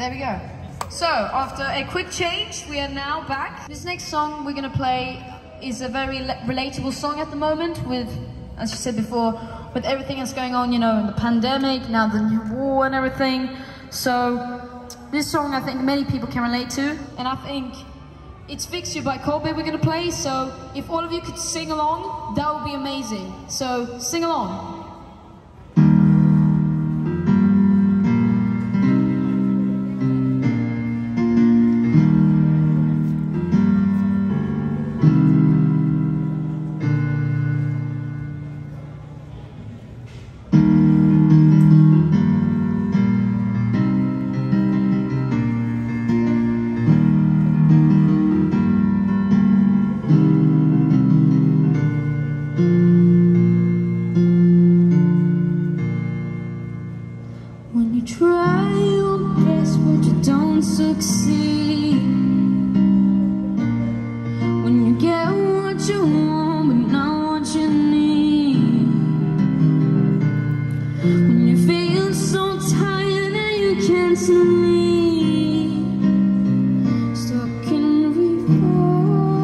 There we go. So, after a quick change, we are now back. This next song we're gonna play is a very relatable song at the moment with, as you said before, with everything that's going on, you know, in the pandemic, now the new war and everything. So, this song I think many people can relate to, and I think it's Fix You by Coldplay we're gonna play, so if all of you could sing along, that would be amazing. So, sing along. When you try your best but you don't succeed, when you get what you want but not what you need, when you feel so tired that you can't sleep, stuck in reverse.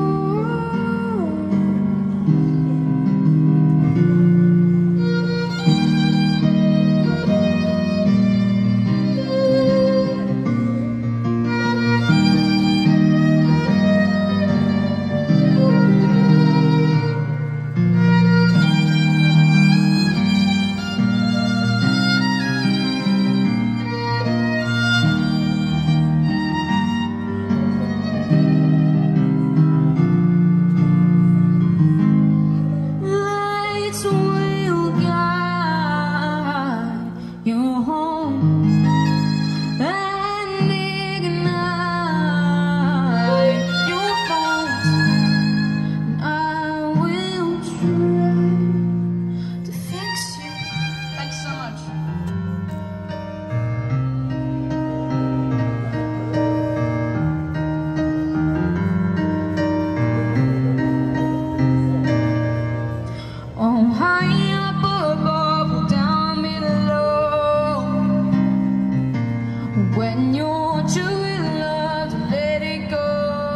When you're true in love, to let it go.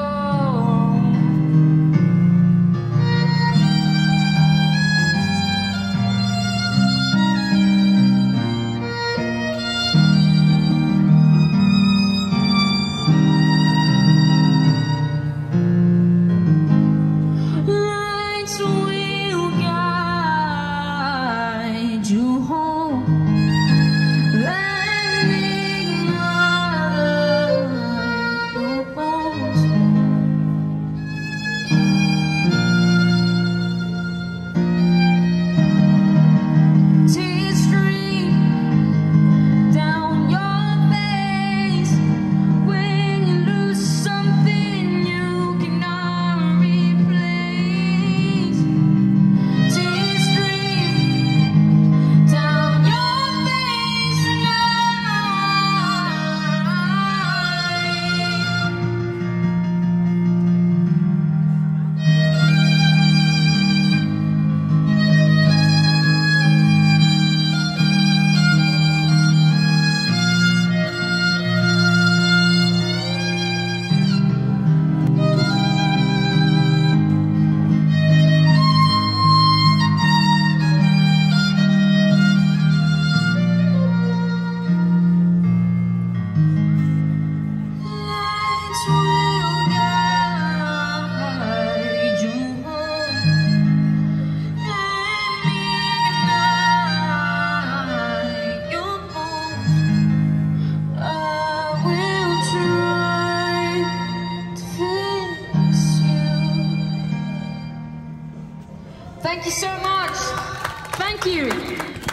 Lights will guide you home. Thank you so much. Thank you.